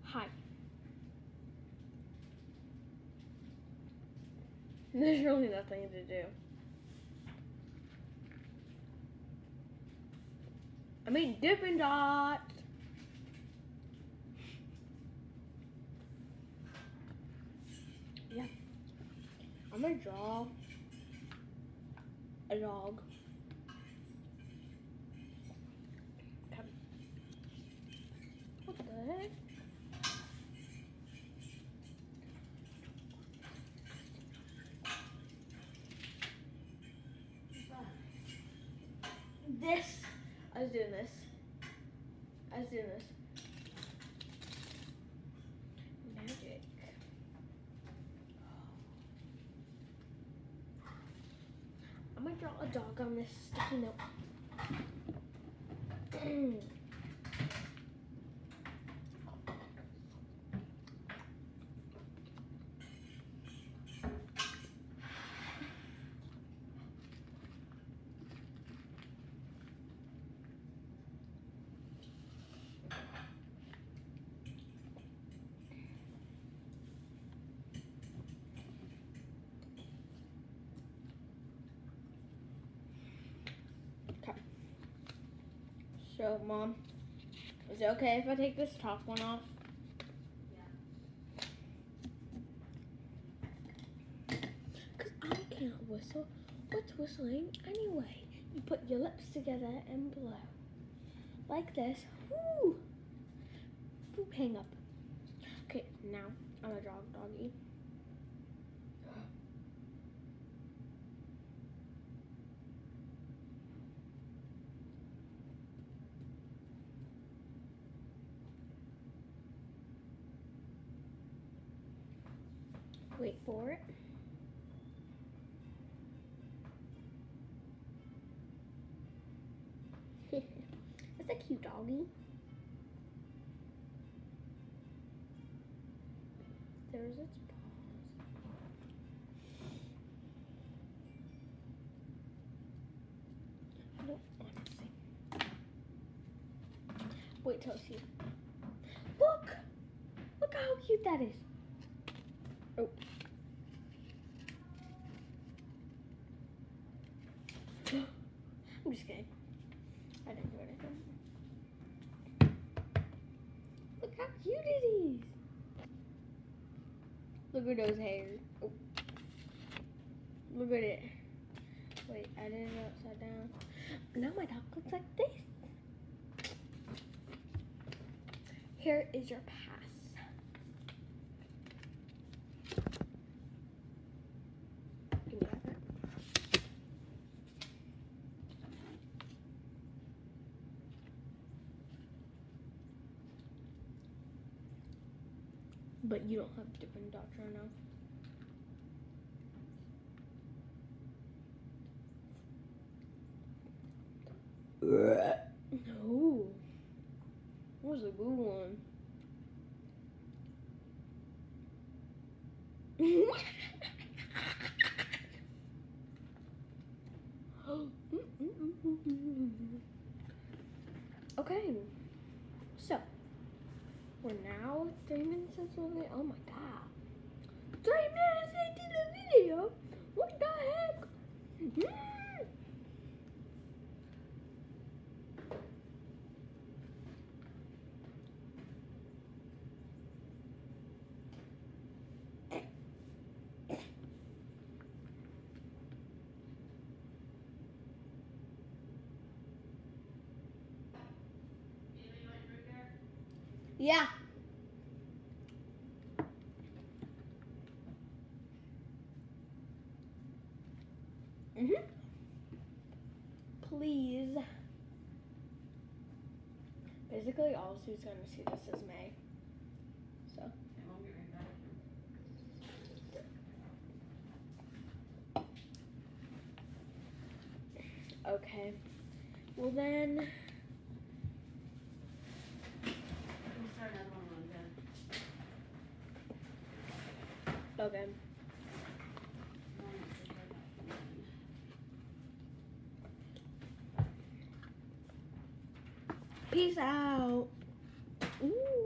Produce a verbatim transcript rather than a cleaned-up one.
Hi. There's really nothing to do. I mean, Dippin' Dots. Yeah. I'm gonna draw a dog. Okay. What the heck? This. I was doing this. I was doing this. Magic. I'm gonna draw a dog on this sticky note. So, Mom, is it okay if I take this top one off? Yeah. Because I can't whistle. What's whistling anyway? You put your lips together and blow. Like this. Woo! Boop, hang up. Okay, now I'm gonna draw a doggy. Wait for it. That's a cute doggy. There's its paws. I don't want to see. Wait till I see it. Look! Look how cute that is. Oh. I'm just kidding. I didn't do anything. Look how cute it is. Look at those hairs. Oh. Look at it. Wait, I did it upside down. Now my dog looks like this. Here is your pass. Can you have it? But you don't have Dippin' Dots right now. No. What was a good one? Okay. So, we're now three minutes into the video. Oh my god. Three minutes into the video? What the heck? Mm. Yeah. Mhm. Please. Basically, all who's gonna see this is May. So. Okay. Well then. Okay. Peace out.